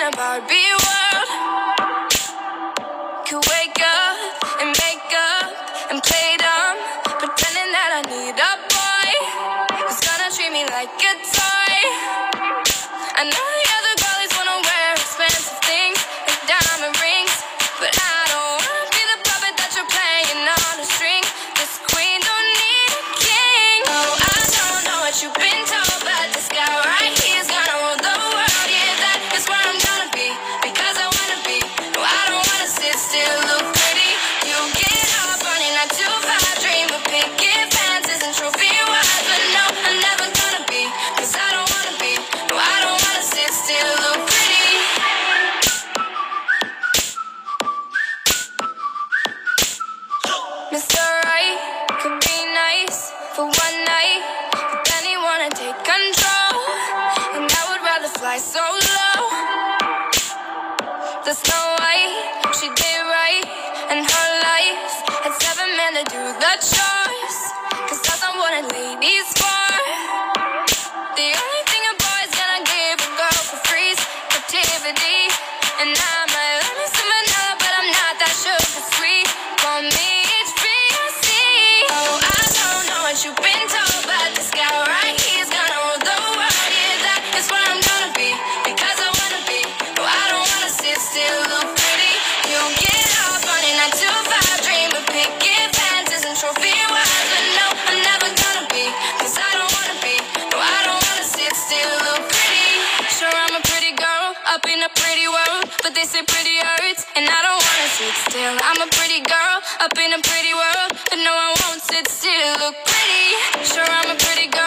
a Barbie world. Could wake up and make up and play dumb, pretending that I need a boy who's gonna treat me like a toy. I know the other girlies wanna wear expensive things like diamond rings, but I don't wanna be the puppet that you're playing on a string. This queen don't need a king. Oh, I don't know what you've been told, but this guy right here is gonna rule the world. Yeah, that is where I'm gonna be, because I wanna be. No, I don't wanna sit still, look pretty. You get up running like 2-5, dream of picket fences and trophy wives, but no, I'm never gonna be, cause I don't wanna be. No, I don't wanna sit still, look pretty. Mr. Right could be nice for one night, but then he wanna take control, and I would rather fly so low. The Snow White, she did right, and her life had 7 men to do the chores, cause that's not what a lady's for. The only thing a boy's gonna give a girl for free is captivity, and I might love me some vanilla, but I'm not that sugar sweet. For me, it's HBC. Oh, I don't know what you've been told, but this guy right here is gonna rule the world. Yeah, that is where I'm gonna be, because I wanna be. No, I don't wanna sit still, look pretty. You get up running like 2-5, dream of picket fences and trophy wives, but no, I'm never gonna be, cause I don't wanna be. No, I don't wanna sit still, look pretty. Sure, I'm a pretty girl up in a pretty world, but they say pretty hurts, and I don't wanna sit still. I'm a pretty girl up in a pretty world, but no, I won't sit still, look pretty. Sure, I'm a pretty girl